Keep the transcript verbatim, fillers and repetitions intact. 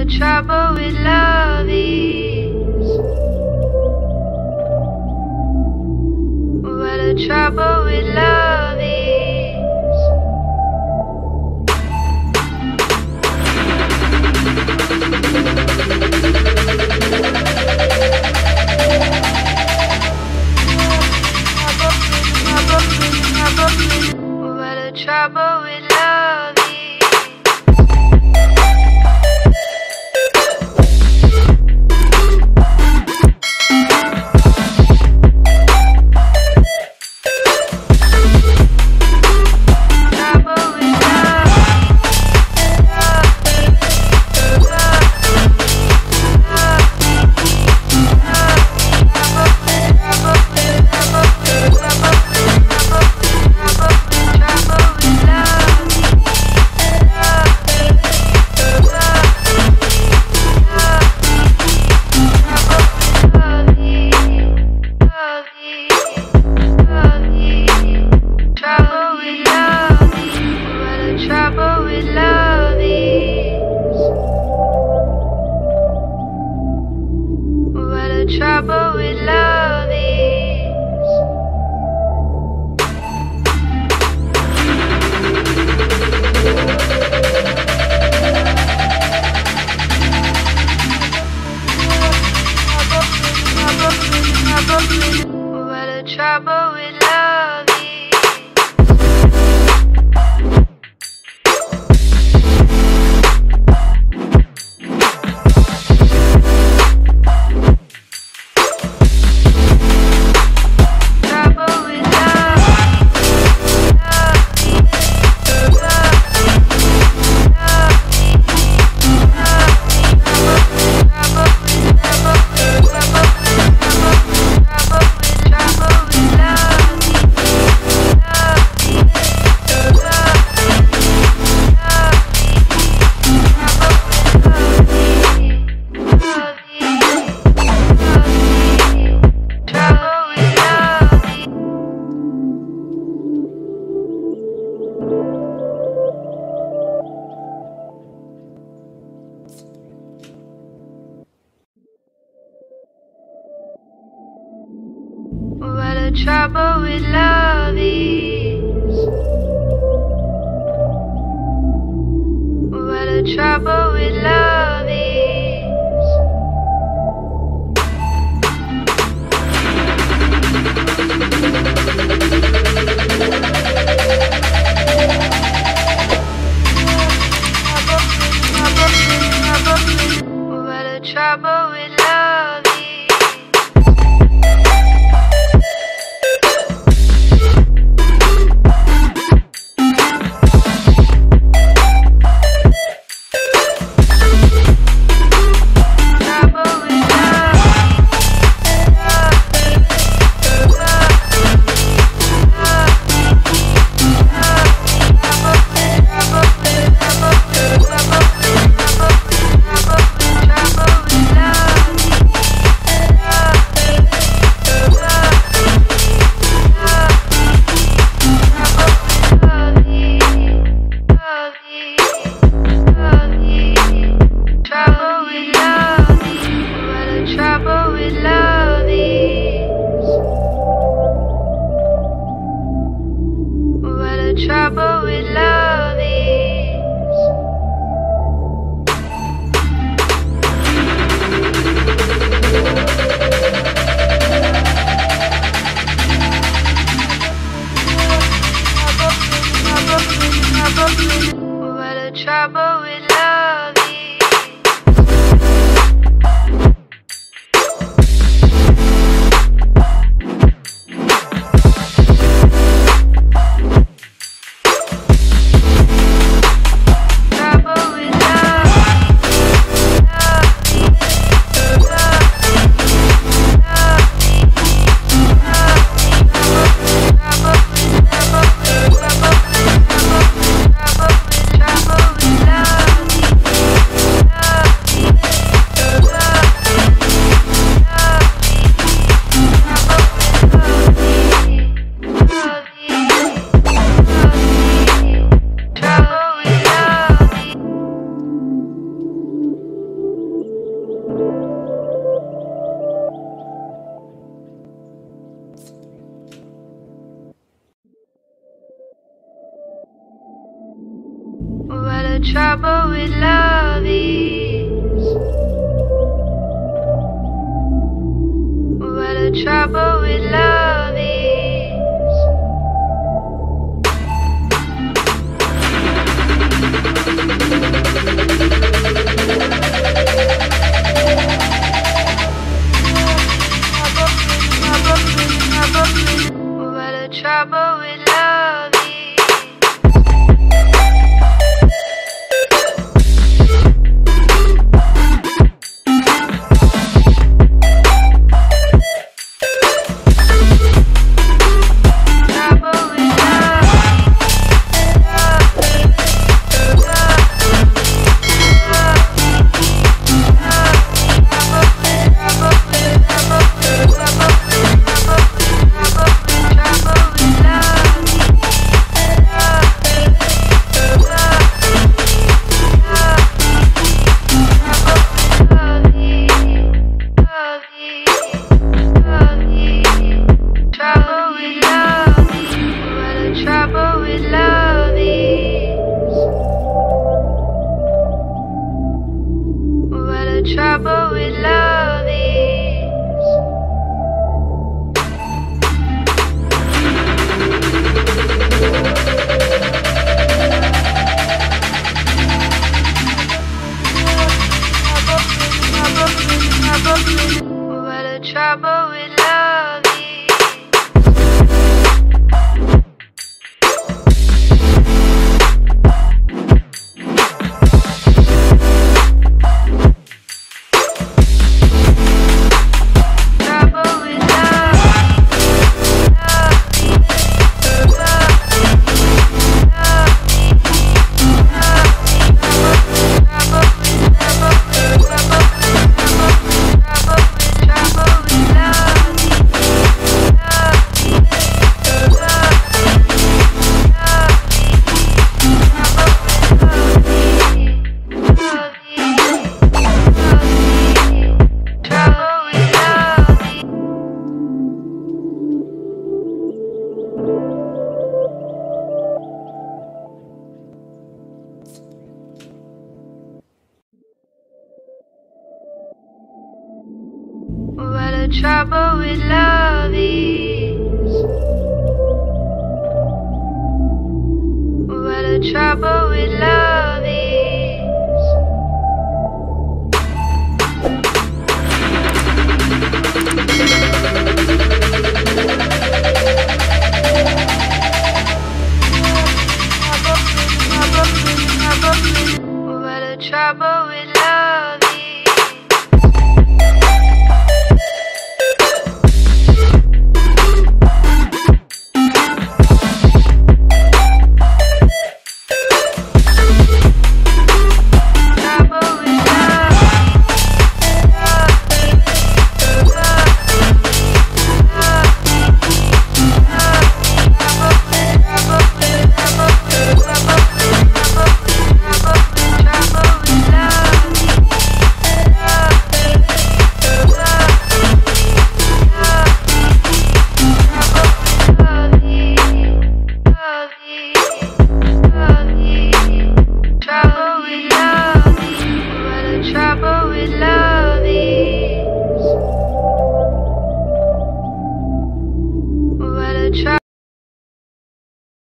trouble with love is. What the trouble with love is. What the trouble with love is. Trouble with love is. What the trouble with love is. What the trouble with love is. What the trouble with love is. What the trouble with love is. Trouble with love is. What the trouble with love is. Trouble with love. the trouble with love is. What the trouble with love is. What the trouble with love is. Trouble with love is. What the trouble with love is. What the trouble with love is. What the trouble with love.